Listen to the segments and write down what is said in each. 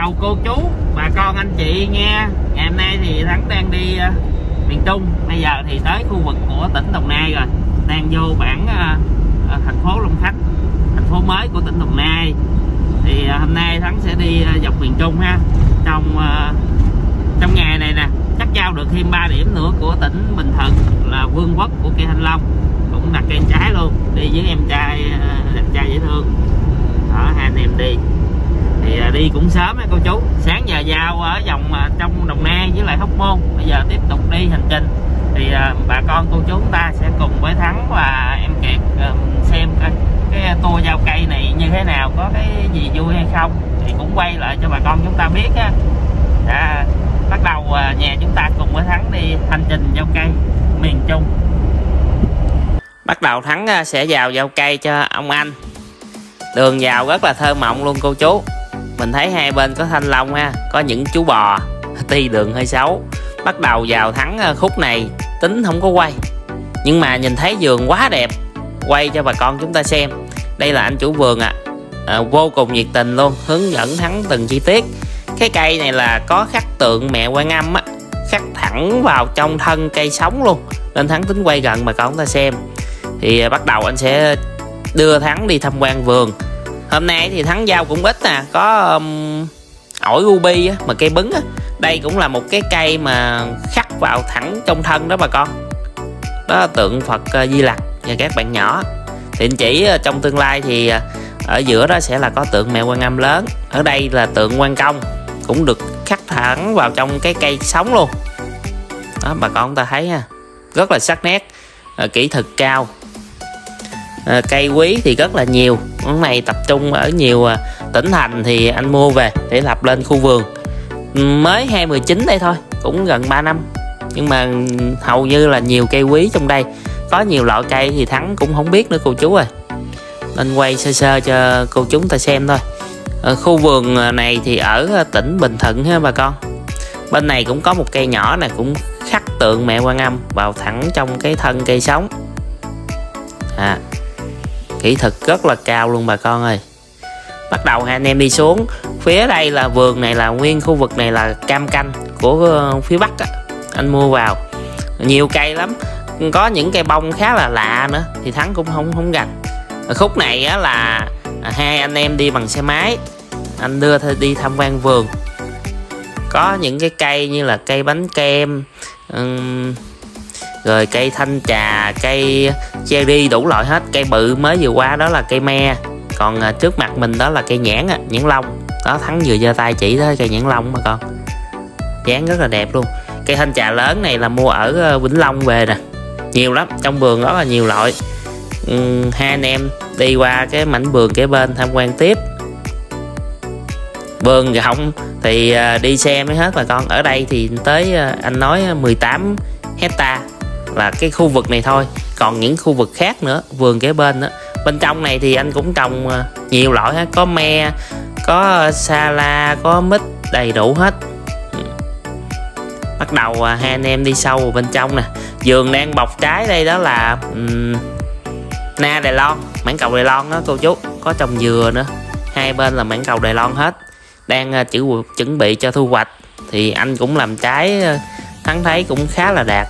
chào cô chú, bà con, anh chị nha. Ngày hôm nay thì Thắng đang đi miền Trung. Bây giờ thì tới khu vực của tỉnh Đồng Nai rồi. Đang vô bản thành phố Long Khánh, thành phố mới của tỉnh Đồng Nai. Thì hôm nay Thắng sẽ đi dọc miền Trung ha. Trong ngày này nè, chắc giao được thêm 3 điểm nữa của tỉnh Bình Thuận là vương quốc của cây thanh long. Cũng đặt cây trái luôn, đi với em trai đẹp trai dễ thương. Đó, hai anh em đi. Thì đi cũng sớm á cô chú. Sáng giờ giao ở vòng trong Đồng Nai với lại Hóc Môn. Bây giờ tiếp tục đi hành trình. Thì bà con cô chú chúng ta sẽ cùng với Thắng và em Kiệt xem cái tour giao cây này như thế nào, có cái gì vui hay không. Thì cũng quay lại cho bà con chúng ta biết á. Bắt đầu nhà chúng ta cùng với Thắng đi hành trình giao cây miền Trung. Bắt đầu Thắng sẽ vào giao cây cho ông anh. Đường vào rất là thơ mộng luôn cô chú. Mình thấy hai bên có thanh long ha, có những chú bò. Tuy đường hơi xấu. Bắt đầu vào Thắng khúc này tính không có quay, nhưng mà nhìn thấy vườn quá đẹp, quay cho bà con chúng ta xem. Đây là anh chủ vườn vô cùng nhiệt tình luôn, hướng dẫn Thắng từng chi tiết. Cái cây này là có khắc tượng mẹ Quan Âm á, khắc thẳng vào trong thân cây sống luôn, nên Thắng tính quay gần bà con chúng ta xem. Thì bắt đầu anh sẽ đưa Thắng đi tham quan vườn. Hôm nay thì Thắng giao cũng ít nè, có ổi ruby á, mà cây bứng á. Đây cũng là một cái cây mà khắc vào thẳng trong thân đó bà con. Đó là tượng Phật Di Lặc và các bạn nhỏ. Thì anh chỉ trong tương lai thì ở giữa đó sẽ là có tượng mẹ Quan Âm lớn. Ở đây là tượng Quan Công, cũng được khắc thẳng vào trong cái cây sống luôn. Đó bà con ta thấy ha, rất là sắc nét, kỹ thuật cao. Cây quý thì rất là nhiều. Cái này tập trung ở nhiều tỉnh thành thì anh mua về để lập lên khu vườn. Mới 2019 đây thôi, cũng gần 3 năm. Nhưng mà hầu như là nhiều cây quý trong đây. Có nhiều loại cây thì Thắng cũng không biết nữa cô chú ơi, nên quay sơ sơ cho cô chúng ta xem thôi. Ở khu vườn này thì ở tỉnh Bình Thuận ha bà con. Bên này cũng có một cây nhỏ này, cũng khắc tượng mẹ Quan Âm vào thẳng trong cái thân cây sống. Kỹ thuật rất là cao luôn bà con ơi. Bắt đầu hai anh em đi xuống. Phía đây là vườn này, là nguyên khu vực này là cam canh của phía Bắc á. Anh mua vào nhiều cây lắm, có những cây bông khá là lạ nữa thì Thắng cũng không gành. Ở khúc này á là hai anh em đi bằng xe máy, anh đưa đi tham quan vườn. Có những cái cây như là cây bánh kem, rồi cây thanh trà, cây cherry, đủ loại hết. Cây bự mới vừa qua đó là cây me, còn trước mặt mình đó là cây nhãn long. Đó, Thắng vừa giơ tay chỉ tới cây nhãn long mà con, dáng rất là đẹp luôn. Cây thanh trà lớn này là mua ở Vĩnh Long về nè, nhiều lắm, trong vườn đó là nhiều loại. Hai anh em đi qua cái mảnh vườn kế bên tham quan tiếp. Vườn rộng thì đi xe mới hết bà con. Ở đây thì tới anh nói 18 hecta là cái khu vực này thôi, còn những khu vực khác nữa, vườn kế bên đó. Bên trong này thì anh cũng trồng nhiều loại hết, có me, có sa la, có mít, đầy đủ hết. Bắt đầu hai anh em đi sâu vào bên trong nè. Vườn đang bọc trái đây đó là na Đài Loan, mảng cầu Đài Loan đó cô chú. Có trồng dừa nữa, hai bên là mảng cầu Đài Loan hết. Đang chuẩn bị cho thu hoạch. Thì anh cũng làm trái, Thắng thấy cũng khá là đạt.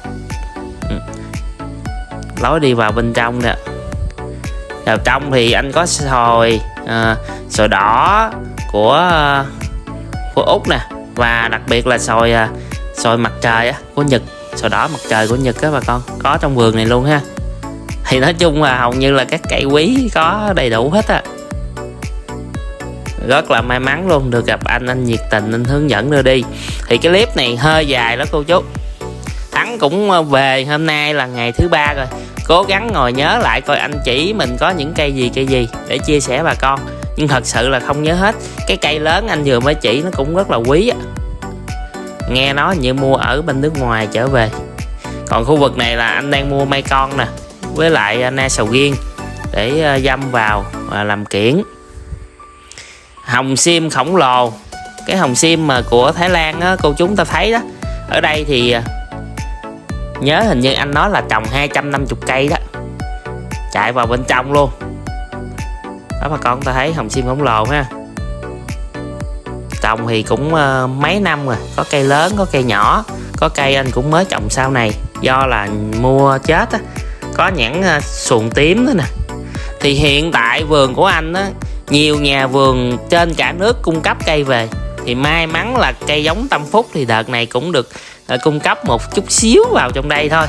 Lối đi vào bên trong nè. Vào trong thì anh có xoài đỏ của Úc nè, và đặc biệt là xoài mặt trời của Nhật, xoài đỏ mặt trời của Nhật á bà con, có trong vườn này luôn ha. Thì nói chung là hầu như là các cây quý có đầy đủ hết á. Rất là may mắn luôn được gặp anh nhiệt tình, anh hướng dẫn đưa đi. Thì cái clip này hơi dài đó cô chú. Thắng cũng về, hôm nay là ngày thứ 3 rồi, cố gắng ngồi nhớ lại coi anh chỉ mình có những cây gì để chia sẻ bà con, nhưng thật sự là không nhớ hết. Cái cây lớn anh vừa mới chỉ nó cũng rất là quý á, nghe nói như mua ở bên nước ngoài trở về. Còn khu vực này là anh đang mua mai con nè, với lại na sầu riêng để dăm vào và làm kiển. Hồng sim khổng lồ, cái hồng sim mà của Thái Lan á, cô chúng ta thấy đó. Ở đây thì nhớ hình như anh nói là trồng 250 cây đó, chạy vào bên trong luôn đó bà con. Ta thấy hồng sim khổng lồ ha, trồng thì cũng mấy năm rồi, có cây lớn có cây nhỏ, có cây anh cũng mới trồng sau này do là mua chết á, có nhãn xuồng tím nữa nè. Thì hiện tại vườn của anh á, nhiều nhà vườn trên cả nước cung cấp cây về, thì may mắn là cây giống Tâm Phúc thì đợt này cũng được cung cấp một chút xíu vào trong đây thôi.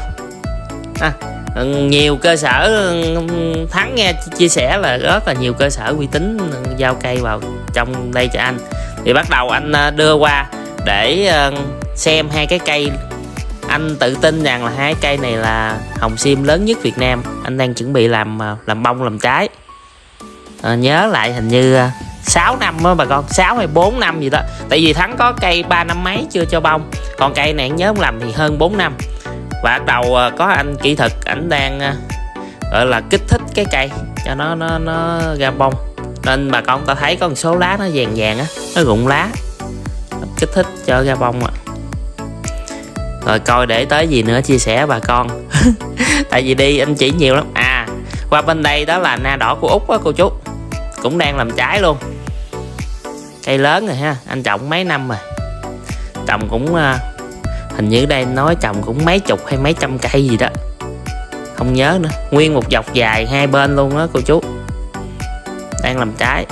Nhiều cơ sở, Thắng nghe chia sẻ là rất là nhiều cơ sở uy tín giao cây vào trong đây cho anh. Thì bắt đầu anh đưa qua để xem hai cái cây. Anh tự tin rằng là hai cây này là hồng sim lớn nhất Việt Nam. Anh đang chuẩn bị làm bông làm trái. Nhớ lại hình như 6 năm đó bà con, 6 hay 4 năm gì đó. Tại vì Thắng có cây 3 năm mấy chưa cho bông, còn cây này nhớ không lầm thì hơn 4 năm. Và bắt đầu có anh kỹ thuật, ảnh đang gọi là kích thích cái cây cho nó ra bông, nên bà con ta thấy có một số lá nó vàng vàng á, nó rụng lá, kích thích cho ra bông ạ. Rồi coi để tới gì nữa chia sẻ bà con. Tại vì đi anh chỉ nhiều lắm. Qua bên đây đó là na đỏ của Úc á cô chú, cũng đang làm trái luôn. Cây lớn rồi ha, anh trồng mấy năm rồi, trồng cũng hình như đây nói trồng cũng mấy chục hay mấy trăm cây gì đó, không nhớ nữa. Nguyên một dọc dài hai bên luôn đó cô chú, đang làm trái.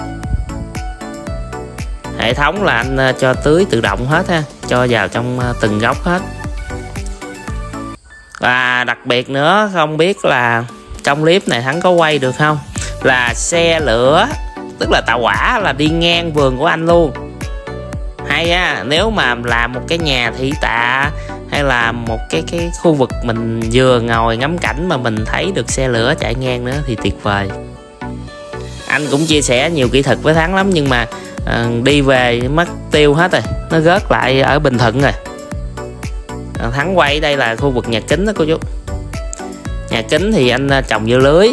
Hệ thống là anh cho tưới tự động hết ha, cho vào trong từng gốc hết. Và đặc biệt nữa, không biết là trong clip này Thắng có quay được không, là xe lửa, tức là tàu hỏa là đi ngang vườn của anh luôn. Hay á, nếu mà làm một cái nhà thị tạ hay là một cái khu vực mình vừa ngồi ngắm cảnh mà mình thấy được xe lửa chạy ngang nữa thì tuyệt vời. Anh cũng chia sẻ nhiều kỹ thuật với Thắng lắm, nhưng mà đi về mất tiêu hết rồi, nó rớt lại ở Bình Thuận rồi. Thắng quay đây là khu vực nhà kính đó cô chú. Nhà kính thì anh trồng dưa lưới.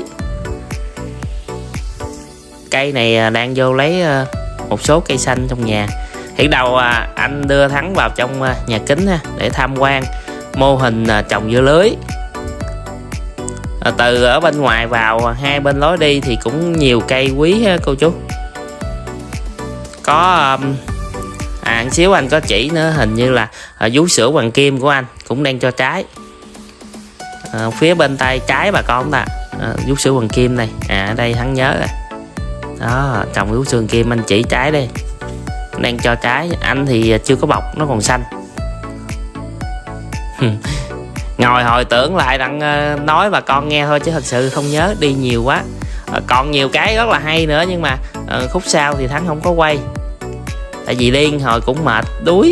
Cây này đang vô lấy một số cây xanh trong nhà. Hiện đầu anh đưa Thắng vào trong nhà kính ha, để tham quan mô hình trồng dưa lưới. Từ ở bên ngoài vào hai bên lối đi thì cũng nhiều cây quý ha cô chú. Có một xíu anh có chỉ nữa, hình như là vú sữa hoàng kim của anh cũng đang cho trái. Phía bên tay trái bà con ta, vú sữa hoàng kim này, ở đây Thắng nhớ rồi đó, trồng vú sữa hoàng kim anh chỉ trái đây, đang cho trái. Anh thì chưa có bọc, nó còn xanh. Ngồi hồi tưởng lại đang nói bà con nghe thôi, chứ thật sự không nhớ, đi nhiều quá. Còn nhiều cái rất là hay nữa, nhưng mà khúc sau thì Thắng không có quay, tại vì điên hồi cũng mệt đuối.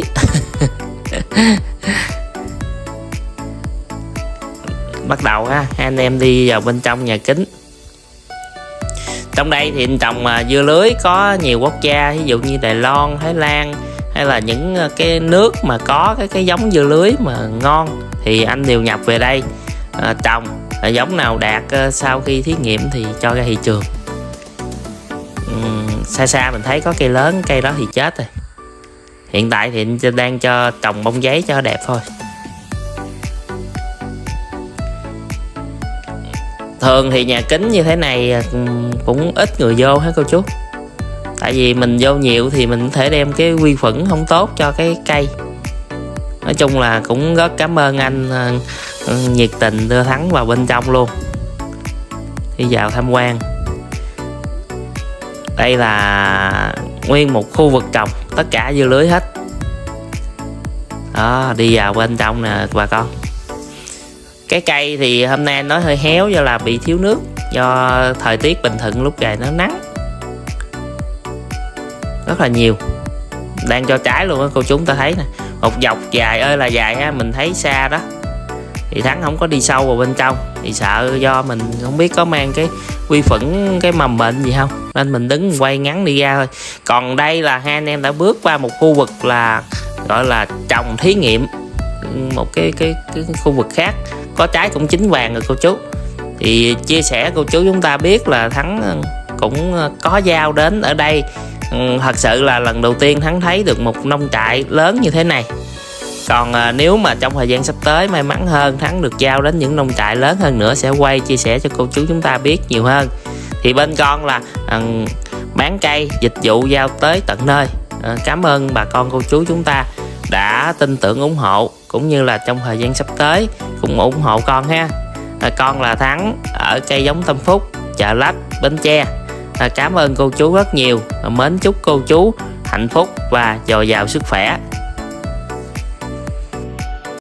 Bắt đầu ha, hai anh em đi vào bên trong nhà kính. Trong đây thì anh trồng dưa lưới có nhiều quốc gia, ví dụ như Đài Loan, Thái Lan, hay là những cái nước mà có cái giống dưa lưới mà ngon thì anh đều nhập về đây trồng. Giống nào đạt sau khi thí nghiệm thì cho ra thị trường. Xa xa mình thấy có cây lớn, cây đó thì chết rồi. Hiện tại thì anh đang cho trồng bông giấy cho đẹp thôi. Thường thì nhà kính như thế này cũng ít người vô hả cô chú. Tại vì mình vô nhiều thì mình có thể đem cái vi khuẩn không tốt cho cái cây. Nói chung là cũng rất cảm ơn anh nhiệt tình đưa Thắng vào bên trong luôn, đi vào tham quan. Đây là nguyên một khu vực trồng tất cả dưa lưới hết đó. Đi vào bên trong nè bà con. Cái cây thì hôm nay nói hơi héo do là bị thiếu nước, do thời tiết Bình Thuận lúc này nó nắng rất là nhiều, đang cho trái luôn á cô chú. Ta thấy nè, một dọc dài ơi là dài ha, mình thấy xa đó. Thì Thắng không có đi sâu vào bên trong, thì sợ do mình không biết có mang cái vi khuẩn, cái mầm bệnh gì không, nên mình đứng quay ngắn đi ra thôi. Còn đây là hai anh em đã bước qua một khu vực là gọi là trồng thí nghiệm, một cái khu vực khác, có trái cũng chín vàng rồi cô chú. Thì chia sẻ cô chú chúng ta biết là Thắng cũng có giao đến ở đây. Thật sự là lần đầu tiên Thắng thấy được một nông trại lớn như thế này. Còn nếu mà trong thời gian sắp tới may mắn hơn, Thắng được giao đến những nông trại lớn hơn nữa, sẽ quay chia sẻ cho cô chú chúng ta biết nhiều hơn. Thì bên con là bán cây, dịch vụ giao tới tận nơi. Cảm ơn bà con cô chú chúng ta đã tin tưởng ủng hộ, cũng như là trong thời gian sắp tới cũng ủng hộ con ha. Con là Thắng ở cây giống Tâm Phúc, Chợ Lách, Bến Tre. Cảm ơn cô chú rất nhiều. Mến chúc cô chú hạnh phúc và dồi dào sức khỏe.